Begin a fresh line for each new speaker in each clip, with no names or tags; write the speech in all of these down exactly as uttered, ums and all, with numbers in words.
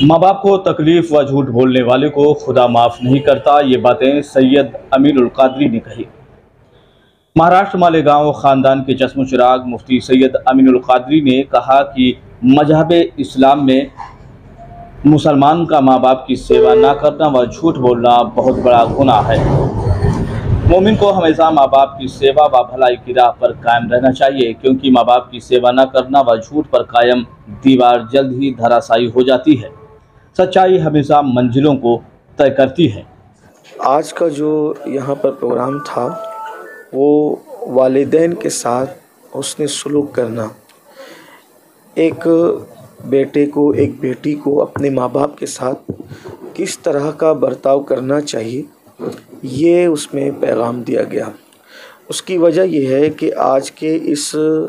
माँ बाप को तकलीफ व झूठ बोलने वाले को खुदा माफ नहीं करता। ये बातें सैयद अमीनुल कादरी ने कही। महाराष्ट्र मालेगांव खानदान के चश्म चिराग मुफ्ती सैयद अमीनुल कादरी ने कहा कि मजहब इस्लाम में मुसलमान का माँ बाप की सेवा ना करना व झूठ बोलना बहुत बड़ा गुनाह है। मोमिन को हमेशा माँ बाप की सेवा व भलाई की राह पर कायम रहना चाहिए, क्योंकि माँ बाप की सेवा न करना व झूठ पर कायम दीवार जल्द ही धराशायी हो जाती है। सच्चाई हमेशा मंजिलों को तय करती है।
आज का जो यहाँ पर प्रोग्राम था वो वालिदैन के साथ उसने सलूक करना, एक बेटे को एक बेटी को अपने माँ बाप के साथ किस तरह का बर्ताव करना चाहिए, ये उसमें पैगाम दिया गया। उसकी वजह यह है कि आज के इस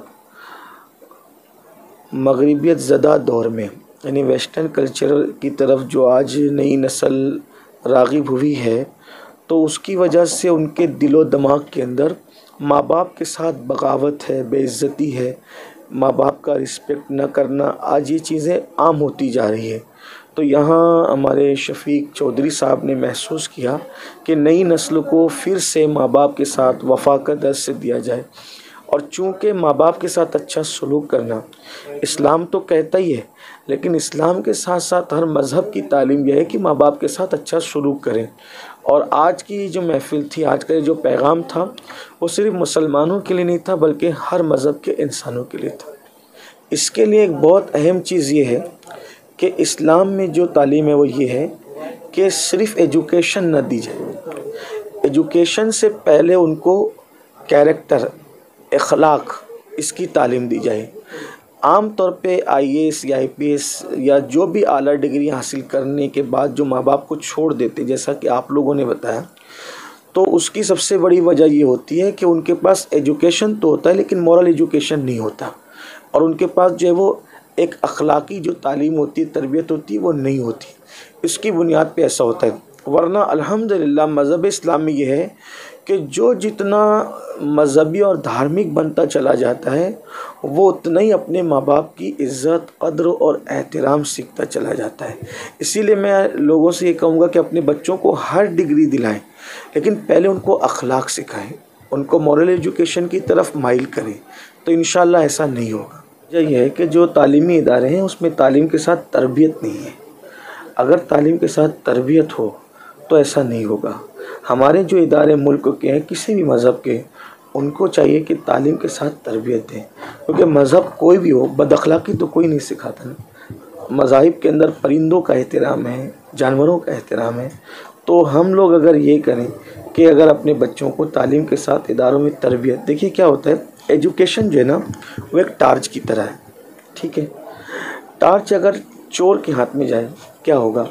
मगरिबियत ज़दा दौर में, यानी वेस्टर्न कल्चर की तरफ जो आज नई नस्ल राग़िब हुई है, तो उसकी वजह से उनके दिलो दिमाग के अंदर माँ बाप के साथ बगावत है, बेइज्जती है, माँ बाप का रिस्पेक्ट न करना, आज ये चीज़ें आम होती जा रही है। तो यहाँ हमारे शफीक चौधरी साहब ने महसूस किया कि नई नस्ल को फिर से माँ बाप के साथ वफ़ा का दर्स दिया जाए। और चूँकि माँ बाप के साथ अच्छा सलूक करना इस्लाम तो कहता ही है, लेकिन इस्लाम के साथ साथ हर मज़हब की तालीम यह है कि माँ बाप के साथ अच्छा सलूक करें। और आज की जो महफ़िल थी, आज का जो पैगाम था, वो सिर्फ मुसलमानों के लिए नहीं था बल्कि हर मज़हब के इंसानों के लिए था। इसके लिए एक बहुत अहम चीज़ ये है कि इस्लाम में जो तालीम है वो ये है कि सिर्फ़ एजुकेशन न दी जाए। एजुकेशन से पहले उनको कैरेक्टर, अखलाक, इसकी तालीम दी जाए। आम तौर पे आई ए एस या आई पी एस या जो भी आला डिग्री हासिल करने के बाद जो माँ बाप को छोड़ देते, जैसा कि आप लोगों ने बताया, तो उसकी सबसे बड़ी वजह ये होती है कि उनके पास एजुकेशन तो होता है लेकिन मॉरल एजुकेशन नहीं होता, और उनके पास जो है वो एक अखलाकी जो तालीम होती है, तरबियत होती है, वो नहीं होती। इसकी बुनियाद पे ऐसा होता है। वरना अल्हम्दुलिल्लाह मज़हब इस्लाम में ये है कि जो जितना मज़हबी और धार्मिक बनता चला जाता है वो उतना ही अपने माँ बाप की इज़्ज़त, क़द्र और एहतराम सीखता चला जाता है। इसीलिए मैं लोगों से ये कहूँगा कि अपने बच्चों को हर डिग्री दिलाएं, लेकिन पहले उनको अखलाक सिखाएं, उनको मॉरल एजुकेशन की तरफ माइल करें, तो इंशाअल्लाह ऐसा नहीं होगा। यही है कि जो तालीमी इदारे हैं उसमें तालीम के साथ तरबियत नहीं है। अगर तालीम के साथ तरबियत हो तो ऐसा नहीं होगा। हमारे जो इदारे मुल्क के हैं, किसी भी मज़हब के, उनको चाहिए कि तालीम के साथ तरबियत दें, क्योंकि मज़हब कोई भी हो, बदअखलाकी तो कोई नहीं सिखाता ना। मज़ाहिब के अंदर परिंदों का एहतराम है, जानवरों का एहतराम है। तो हम लोग अगर ये करें कि अगर अपने बच्चों को तालीम के साथ इदारों में तरबियत, देखिए क्या होता है, एजुकेशन जो है ना वो एक टार्च की तरह है, ठीक है। टार्च अगर चोर के हाथ में जाए क्या होगा,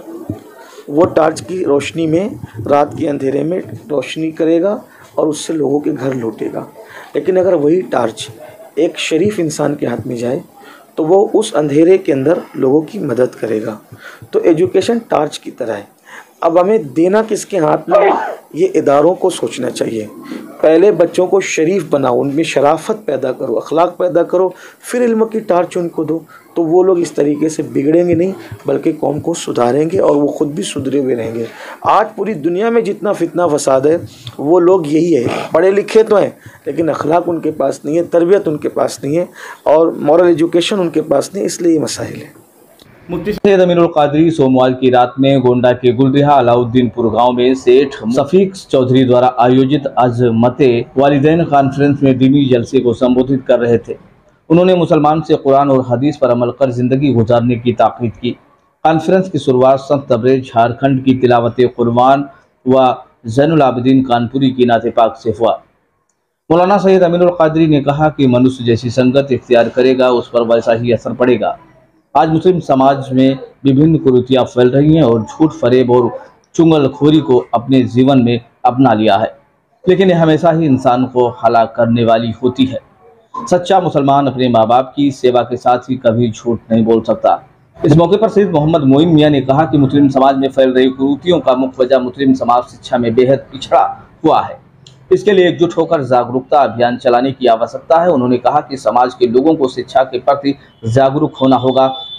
वो टार्च की रोशनी में, रात के अंधेरे में रोशनी करेगा और उससे लोगों के घर लूटेगा। लेकिन अगर वही टार्च एक शरीफ इंसान के हाथ में जाए तो वो उस अंधेरे के अंदर लोगों की मदद करेगा। तो एजुकेशन टार्च की तरह है। अब हमें देना किसके हाथ में, ये इदारों को सोचना चाहिए। पहले बच्चों को शरीफ बनाओ, उनमें शराफत पैदा करो, अखलाक पैदा करो, फिर इल्म की टार्च उनको दो। तो वो लोग इस तरीके से बिगड़ेंगे नहीं बल्कि कौम को सुधारेंगे और वो ख़ुद भी सुधरे हुए रहेंगे। आज पूरी दुनिया में जितना फितना फसाद है वो लोग यही है, पढ़े लिखे तो हैं लेकिन अखलाक उनके पास नहीं है, तरबियत उनके पास नहीं है और मॉरल एजुकेशन उनके पास नहीं, इसलिए ये मसाइल है।
मुफ्ती सैयद अमीनुल कादरी सोमवार की रात में गोंडा के गुलरिहा अलाउद्दीनपुर गांव में सेठ शफीक चौधरी द्वारा आयोजित अज़मते वालिदैन कॉन्फ्रेंस में दीनी जलसे को संबोधित कर रहे थे। उन्होंने मुसलमान से कुरान और हदीस पर अमल कर जिंदगी गुजारने की ताकीद की। कॉन्फ्रेंस की शुरुआत संत तबरेज़ झारखंड की तिलावत कुरान व ज़ैनुल आबिदीन कानपुरी की नाते पाक से हुआ। मौलाना सैयद अमीनुल कादरी ने कहा कि मनुष्य जैसी संगत इख्तियार करेगा उस पर वैसा ही असर पड़ेगा। आज मुस्लिम समाज में विभिन्न कुरीतियाँ फैल रही हैं और झूठ, फरेब और चुगलखोरी को अपने जीवन में अपना लिया है, लेकिन यह हमेशा ही इंसान को हलाक करने वाली होती है। सच्चा मुसलमान अपने माँ बाप की सेवा के साथ ही कभी झूठ नहीं बोल सकता। इस मौके पर सैयद मोहम्मद मोइन मियाँ ने कहा कि मुस्लिम समाज में फैल रही कुरीतियों का मुख्य वजह मुस्लिम समाज शिक्षा में बेहद पिछड़ा हुआ है। इसके लिए एकजुट होकर जागरूकता अभियान चलाने की आवश्यकता है। उन्होंने कहा कि समाज के लोगों को शिक्षा के प्रति जागरूक होना होगा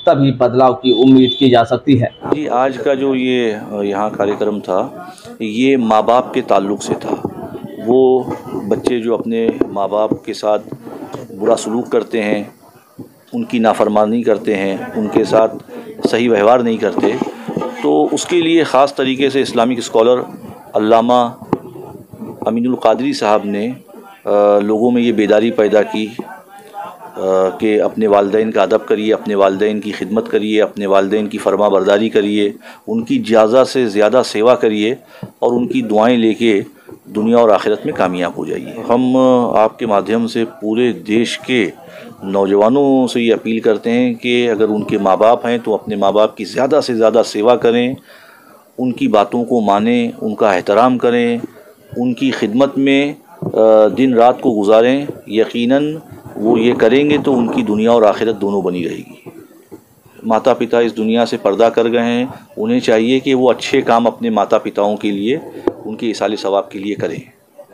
तभी बदलाव की उम्मीद की जा सकती है।
जी, आज का जो ये यहाँ कार्यक्रम था, ये माँ बाप के ताल्लुक़ से था। वो बच्चे जो अपने माँ बाप के साथ बुरा सलूक करते हैं, उनकी नाफरमानी करते हैं, उनके साथ सही व्यवहार नहीं करते, तो उसके लिए ख़ास तरीके से इस्लामिक स्कॉलर अल्लामा अमीनुल क़ादरी साहब ने आ, लोगों में ये बेदारी पैदा की कि अपने वालिदैन का अदब करिए, अपने वालिदैन की खिदमत करिए, अपने वालिदैन की फरमा बरदारी करिए, उनकी ज़्यादा से ज़्यादा सेवा करिए और उनकी दुआएं लेके दुनिया और आखिरत में कामयाब हो जाइए। हम आपके माध्यम से पूरे देश के नौजवानों से ये अपील करते हैं कि अगर उनके माँ बाप हैं तो अपने माँ बाप की ज़्यादा से ज़्यादा सेवा करें, उनकी बातों को मानें, उनका एहतराम करें, उनकी खिदमत में दिन रात को गुजारें। यकीनन वो ये करेंगे तो उनकी दुनिया और आखिरत दोनों बनी रहेगी। माता पिता इस दुनिया से पर्दा कर गए हैं, उन्हें चाहिए कि वो अच्छे काम अपने माता पिताओं के लिए, उनके इसाले सवाब के लिए करें।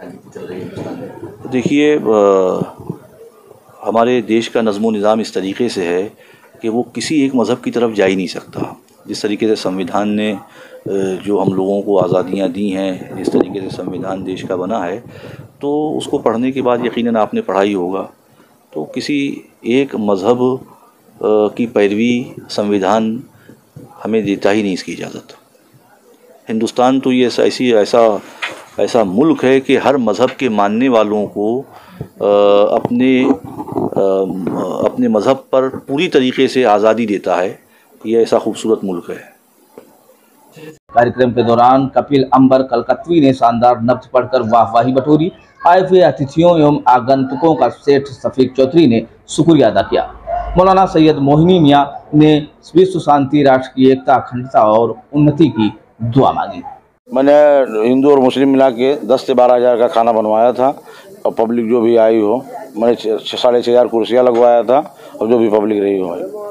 देखिए, हमारे देश का नज़्म निज़ाम इस तरीके से है कि वो किसी एक मज़हब की तरफ जा ही नहीं सकता। जिस तरीके से संविधान ने जो हम लोगों को आज़ादियाँ दी हैं, जिस तरीके से संविधान देश का बना है, तो उसको पढ़ने के बाद यकीनन आपने पढ़ा ही होगा, तो किसी एक मज़हब की पैरवी संविधान हमें देता ही नहीं इसकी इजाज़त। हिंदुस्तान तो ये ऐसी ऐसा ऐसा मुल्क है कि हर मज़हब के मानने वालों को अपने अपने मज़हब पर पूरी तरीके से आज़ादी देता है। ये ऐसा खूबसूरत मुल्क है।
कार्यक्रम के दौरान कपिल अंबर कलकत्वी ने शानदार नब्ज पढ़कर वाहवाही बटोरी। आए हुए अतिथियों एवं आगंतुकों का सेठ शफीक चौधरी ने शुक्रिया अदा किया। मौलाना सैयद मोहिनी मियाँ ने विश्व शांति, राष्ट्र की एकता, अखंडता और उन्नति की दुआ मांगी।
मैंने हिंदू और मुस्लिम मिला के दस से बारह हज़ार का खाना बनवाया था और पब्लिक जो भी आई हो, मैंने साढ़े छः हज़ार कुर्सियाँ लगवाया था और जो भी पब्लिक रही हो।